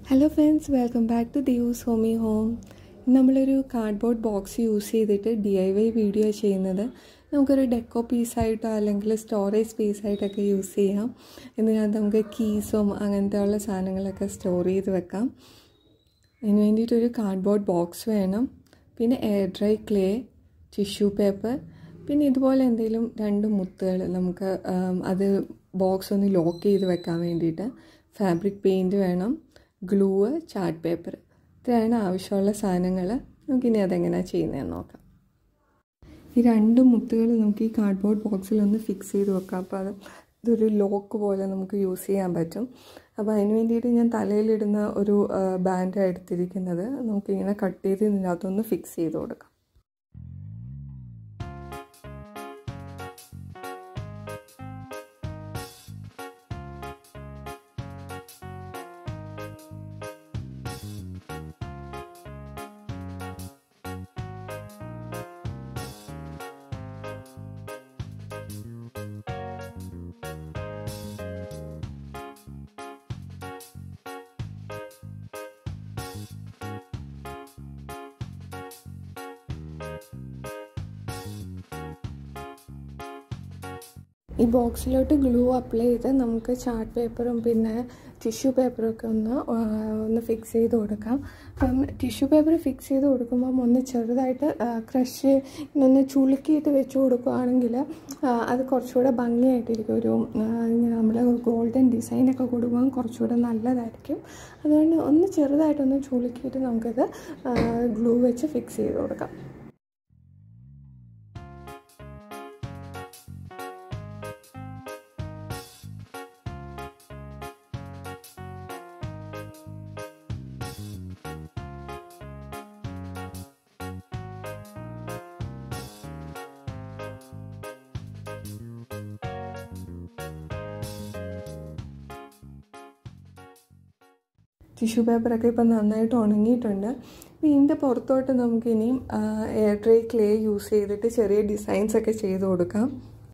Hello friends, welcome back to Devu's Homey Home. നമ്മളൊരു cardboard box use ചെയ്തിട്ട് DIY video ചെയ്യുന്നത് നമുക്കൊരു deco പീസായിട്ടോ അല്ലെങ്കിൽ സ്റ്റോറേജ് സ്പേസായിട്ടൊക്കെ യൂസ് ചെയ്യാം. ഇതിനകത്ത് നമുക്ക് കീസും അങ്ങനത്തെ ഉള്ള സാധനങ്ങളൊക്കെ സ്റ്റോർ ചെയ്ത് വെക്കാം. അതിന് വേണ്ടിയിട്ടൊരു കാർഡ്ബോർഡ് ബോക്സ് വേണം. പിന്നെ air dry clay, tissue paper, പിന്നെ ഇതുപോലെ എന്തെങ്കിലും രണ്ട് മുത്തുകൾ നമുക്ക് അത് ബോക്സ് ഒന്ന് ലോക്ക് ചെയ്ത് വെക്കാൻ വേണ്ടിയിട്ട്, ഫാബ്രിക് പെയിൻറ്റ് വേണം, ഗ്ലൂ, ചാർട്ട് പേപ്പർ. ഇത്രയാണ് ആവശ്യമുള്ള സാധനങ്ങൾ. നമുക്കിനി അതെങ്ങനെയാണ് ചെയ്യുന്നതെന്ന് നോക്കാം. ഈ രണ്ട് മുത്തുകൾ നമുക്ക് ഈ കാർഡ്ബോർഡ് ബോക്സിലൊന്ന് ഫിക്സ് ചെയ്ത് വെക്കാം. അപ്പോൾ ഇതൊരു ലോക്ക് പോലെ നമുക്ക് യൂസ് ചെയ്യാൻ പറ്റും. അപ്പോൾ അതിന് വേണ്ടിയിട്ട് ഞാൻ തലയിലിടുന്ന ഒരു ബാൻഡാണ് എടുത്തിരിക്കുന്നത്. നമുക്കിങ്ങനെ കട്ട് ചെയ്ത് ഇതിനകത്തൊന്ന് ഫിക്സ് ചെയ്ത് കൊടുക്കാം. ഈ ബോക്സിലോട്ട് ഗ്ലൂ അപ്ലൈ ചെയ്ത് നമുക്ക് ചാർട്ട് പേപ്പറും പിന്നെ ടിഷ്യൂ പേപ്പറൊക്കെ ഒന്ന് ഫിക്സ് ചെയ്ത് കൊടുക്കാം. അപ്പം ടിഷ്യൂ പേപ്പർ ഫിക്സ് ചെയ്ത് കൊടുക്കുമ്പം ഒന്ന് ചെറുതായിട്ട് ക്രഷ് ഇങ്ങനെ ചുളുക്കിയിട്ട് വെച്ച് കൊടുക്കുകയാണെങ്കിൽ അത് കുറച്ചുകൂടെ ഭംഗിയായിട്ടിരിക്കും. ഇങ്ങനെ നമ്മൾ ഗോൾഡൻ ഡിസൈനൊക്കെ കൊടുക്കുമ്പോൾ കുറച്ചുകൂടെ നല്ലതായിരിക്കും. അതുകൊണ്ട് ഒന്ന് ചെറുതായിട്ടൊന്ന് ചുളുക്കിയിട്ട് നമുക്കത് ഗ്ലൂ വെച്ച് ഫിക്സ് ചെയ്ത് കൊടുക്കാം. ടിഷ്യൂ പേപ്പറൊക്കെ ഇപ്പം നന്നായിട്ട് ഉണങ്ങിയിട്ടുണ്ട്. ഇതിൻ്റെ പുറത്തോട്ട് നമുക്കിനിയും എയർ ഡ്രൈ ക്ലേ യൂസ് ചെയ്തിട്ട് ചെറിയ ഡിസൈൻസൊക്കെ ചെയ്ത് കൊടുക്കാം.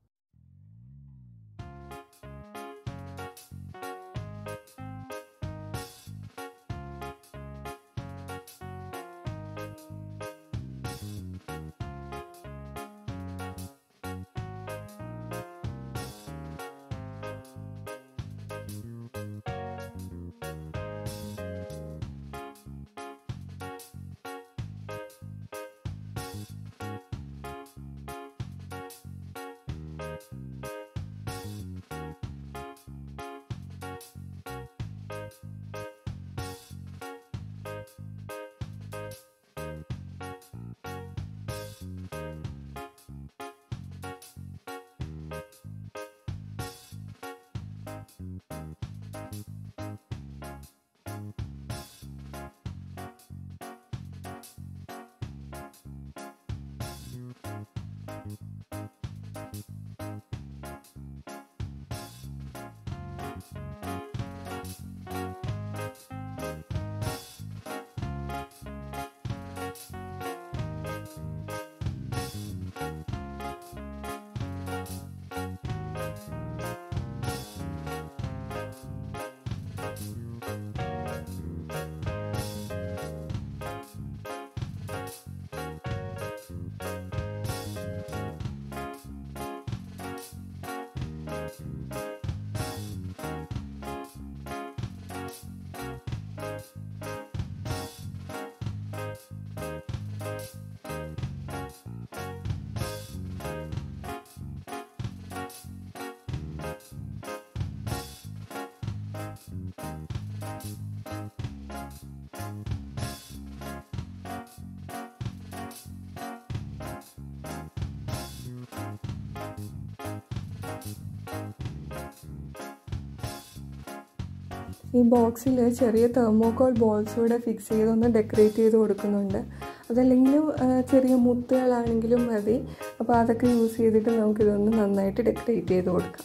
ഈ ബോക്സിൽ ചെറിയ തെർമോകോൾ ബോൾസ് കൂടെ ഫിക്സ് ചെയ്തൊന്ന് ഡെക്കറേറ്റ് ചെയ്ത് കൊടുക്കുന്നുണ്ട്. അതല്ലെങ്കിലും ചെറിയ മുത്തുകളാണെങ്കിലും മതി. അപ്പോൾ അതൊക്കെ യൂസ് ചെയ്തിട്ട് നമുക്കിതൊന്ന് നന്നായിട്ട് ഡെക്കറേറ്റ് ചെയ്ത് കൊടുക്കാം.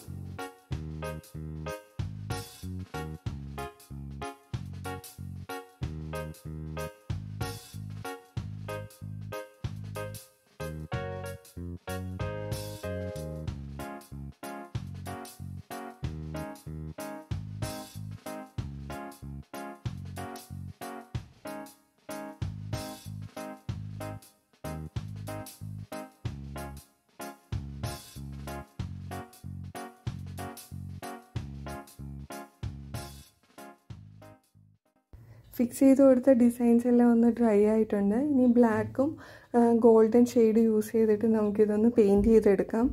ഫിക്സ് ചെയ്ത് കൊടുത്ത ഡിസൈൻസ് എല്ലാം ഒന്ന് ഡ്രൈ ആയിട്ടുണ്ട്. ഇനി ബ്ലാക്കും ഗോൾഡൻ ഷെയ്ഡ് യൂസ് ചെയ്തിട്ട് നമുക്കിതൊന്ന് പെയിൻറ്റ് ചെയ്തെടുക്കാം.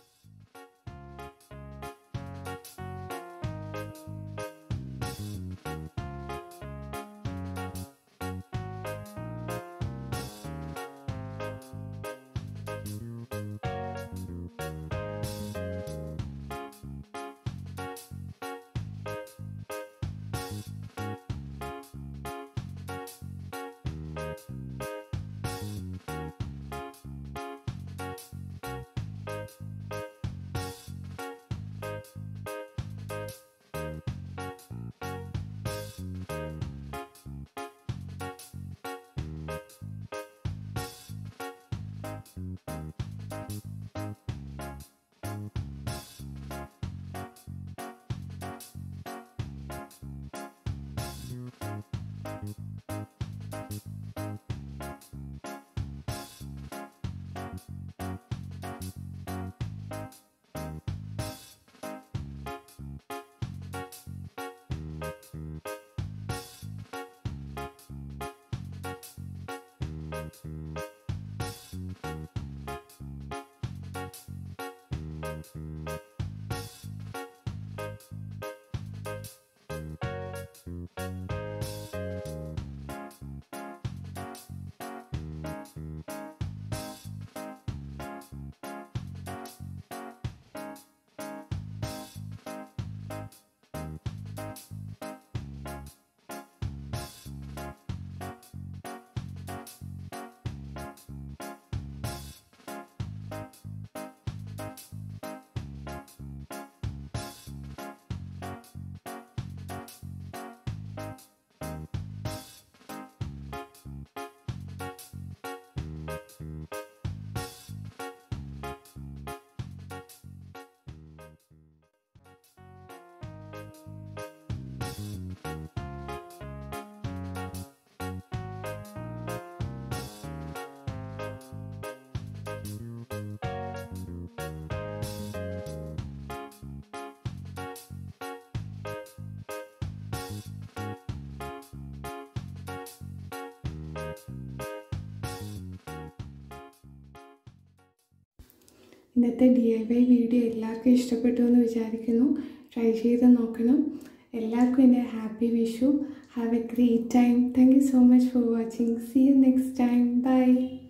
ഇന്നത്തെ DIY വീഡിയോ എല്ലാവർക്കും ഇഷ്ടപ്പെട്ടു എന്ന് വിചാരിക്കുന്നു. ട്രൈ ചെയ്ത് നോക്കണം. എല്ലാവർക്കും എൻ്റെ happy Vishu. Have a great time. Thank you so much for watching. See you next time. By.